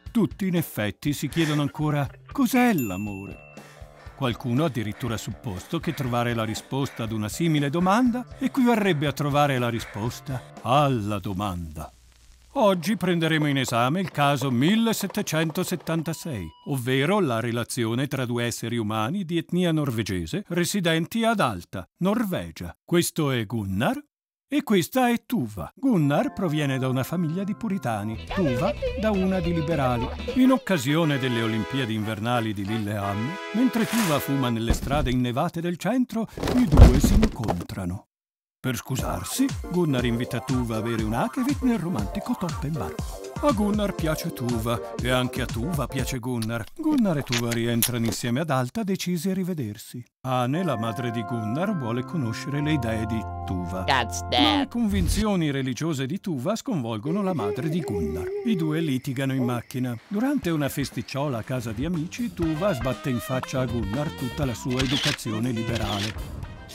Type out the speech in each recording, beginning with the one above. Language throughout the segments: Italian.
Tutti in effetti si chiedono ancora cos'è l'amore. Qualcuno ha addirittura supposto che trovare la risposta ad una simile domanda equivarrebbe a trovare la risposta alla domanda. Oggi prenderemo in esame il caso 1776, ovvero la relazione tra due esseri umani di etnia norvegese residenti ad Alta, Norvegia. Questo è Gunnar e questa è Tuva. Gunnar proviene da una famiglia di puritani, Tuva da una di liberali. In occasione delle Olimpiadi invernali di Lillehammer, mentre Tuva fuma nelle strade innevate del centro, i due si incontrano. Per scusarsi, Gunnar invita Tuva a bere un akevit nel romantico Toppen Bar. A Gunnar piace Tuva e anche a Tuva piace Gunnar. Gunnar e Tuva rientrano insieme ad Alta decisi a rivedersi. Ane, la madre di Gunnar, vuole conoscere le idee di Tuva. Ma le convinzioni religiose di Tuva sconvolgono la madre di Gunnar. I due litigano in macchina. Durante una festicciola a casa di amici, Tuva sbatte in faccia a Gunnar tutta la sua educazione liberale.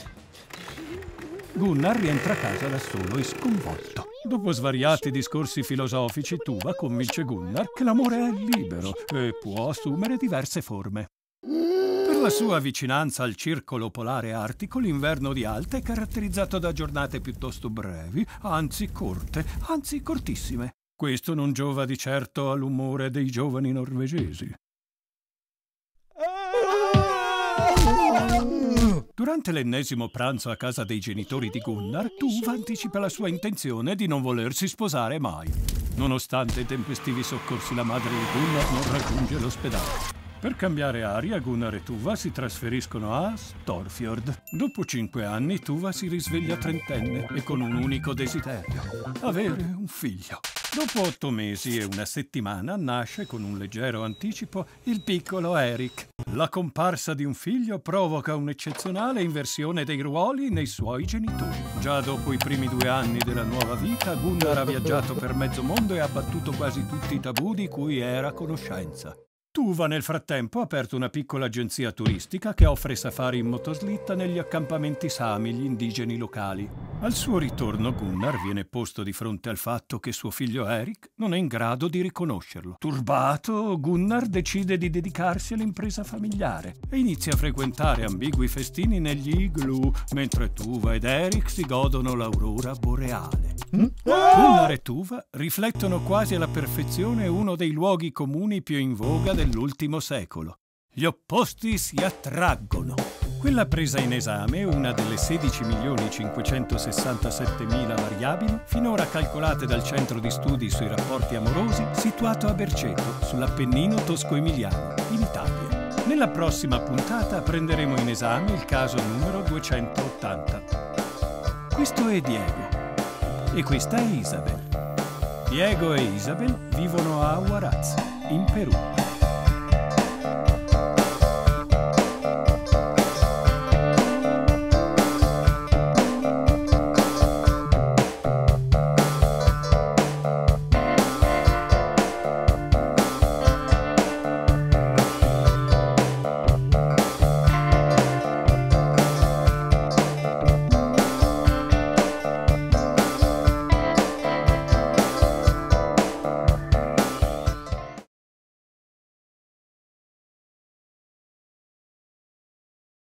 Gunnar rientra a casa da solo e sconvolto. Dopo svariati discorsi filosofici, Tuva convince Gunnar che l'amore è libero e può assumere diverse forme. Per la sua vicinanza al circolo polare artico, l'inverno di Alta è caratterizzato da giornate piuttosto brevi, anzi corte, anzi cortissime. Questo non giova di certo all'umore dei giovani norvegesi. Durante l'ennesimo pranzo a casa dei genitori di Gunnar, Tuva anticipa la sua intenzione di non volersi sposare mai. Nonostante i tempestivi soccorsi, la madre di Gunnar non raggiunge l'ospedale. Per cambiare aria, Gunnar e Tuva si trasferiscono a Storfjord. Dopo 5 anni, Tuva si risveglia trentenne e con un unico desiderio: avere un figlio. Dopo 8 mesi e una settimana nasce con un leggero anticipo il piccolo Erik. La comparsa di un figlio provoca un'eccezionale inversione dei ruoli nei suoi genitori. Già dopo i primi 2 anni della nuova vita, Gunnar ha viaggiato per mezzo mondo e ha abbattuto quasi tutti i tabù di cui era a conoscenza. Tuva nel frattempo ha aperto una piccola agenzia turistica che offre safari in motoslitta negli accampamenti sami, gli indigeni locali. Al suo ritorno Gunnar viene posto di fronte al fatto che suo figlio Erik non è in grado di riconoscerlo. Turbato, Gunnar decide di dedicarsi all'impresa familiare e inizia a frequentare ambigui festini negli igloo, mentre Tuva ed Erik si godono l'aurora boreale. Gunnar e Tuva riflettono quasi alla perfezione uno dei luoghi comuni più in voga dell'ultimo secolo. Gli opposti si attraggono. Quella presa in esame è una delle 16.567.000 variabili finora calcolate dal Centro di Studi sui Rapporti Amorosi situato a Berceto, sull'Appennino tosco-emiliano, in Italia. Nella prossima puntata prenderemo in esame il caso numero 280. Questo è Diego e questa è Isabel. Diego e Isabel vivono a Huaraz, in Perù.